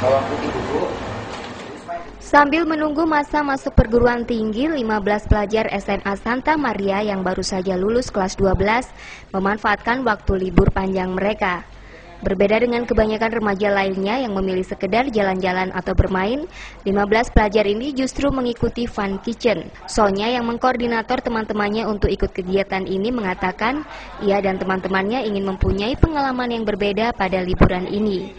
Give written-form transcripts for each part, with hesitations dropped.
Bawang putih dulu. Sambil menunggu masa masuk perguruan tinggi, 15 pelajar SMA Santa Maria yang baru saja lulus kelas 12 memanfaatkan waktu libur panjang mereka. Berbeda dengan kebanyakan remaja lainnya yang memilih sekedar jalan-jalan atau bermain, 15 pelajar ini justru mengikuti Fun Kitchen. Sonya yang mengkoordinator teman-temannya untuk ikut kegiatan ini mengatakan, ia dan teman-temannya ingin mempunyai pengalaman yang berbeda pada liburan ini.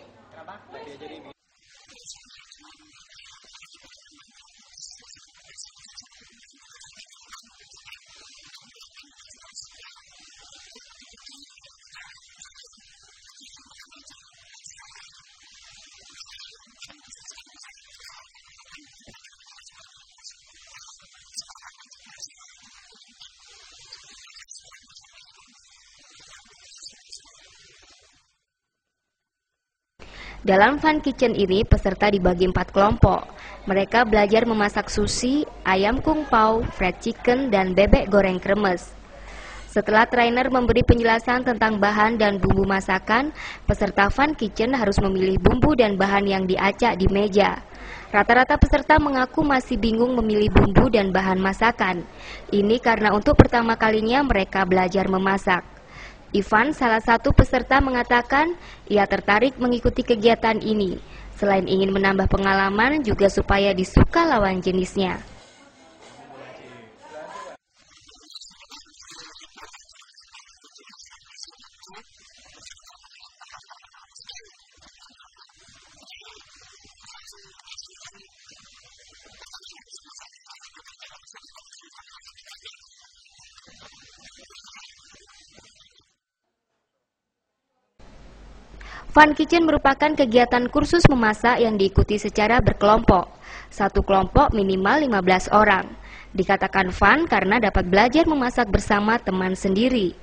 Dalam Fun Kitchen ini, peserta dibagi 4 kelompok. Mereka belajar memasak sushi, ayam kung pao, fried chicken, dan bebek goreng kremes. Setelah trainer memberi penjelasan tentang bahan dan bumbu masakan, peserta Fun Kitchen harus memilih bumbu dan bahan yang diacak di meja. Rata-rata peserta mengaku masih bingung memilih bumbu dan bahan masakan. Ini karena untuk pertama kalinya mereka belajar memasak. Ivan, salah satu peserta, mengatakan ia tertarik mengikuti kegiatan ini. Selain ingin menambah pengalaman, juga supaya disuka lawan jenisnya. Fun Kitchen merupakan kegiatan kursus memasak yang diikuti secara berkelompok. Satu kelompok minimal 15 orang. Dikatakan fun karena dapat belajar memasak bersama teman sendiri.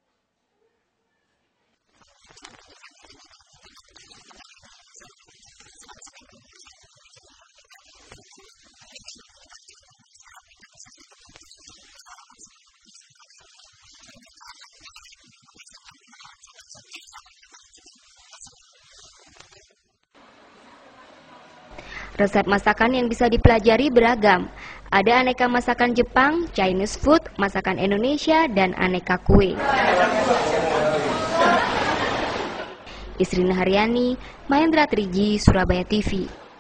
Resep masakan yang bisa dipelajari beragam. Ada aneka masakan Jepang, Chinese food, masakan Indonesia, dan aneka kue. Isrina Haryani, Mahendra Triji, Surabaya TV.